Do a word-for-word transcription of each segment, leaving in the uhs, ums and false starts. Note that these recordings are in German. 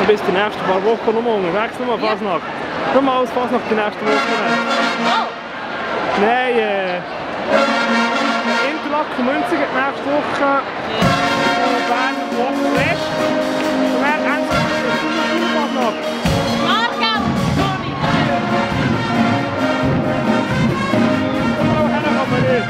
bis die nächsten paar Wochen nochmal unterwegs, nochmal Ja. Fasnacht. Nochmal als Fasnacht die nächsten Wochen. Oh! Nein, äh... Interlaken Münzen geht nächste Woche. Und Bern Woche West. Und dann endlich die Fasnacht. Margau, Toni! Überall hin kann man nicht.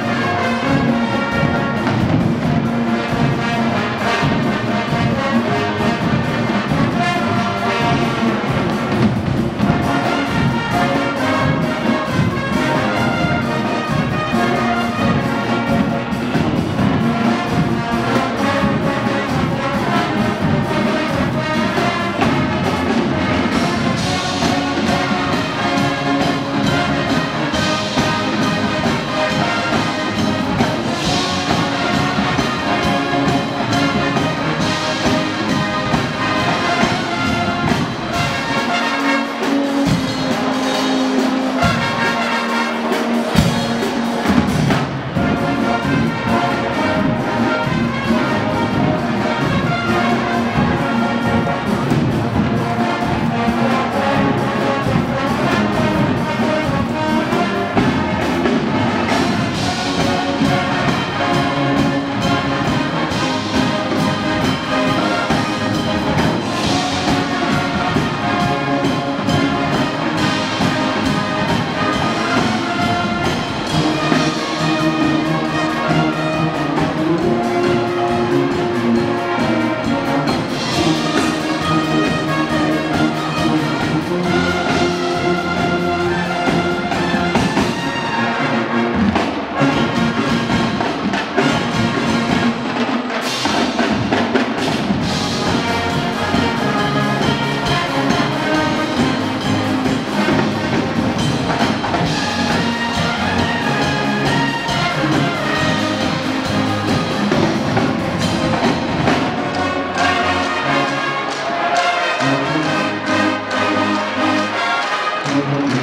Thank you.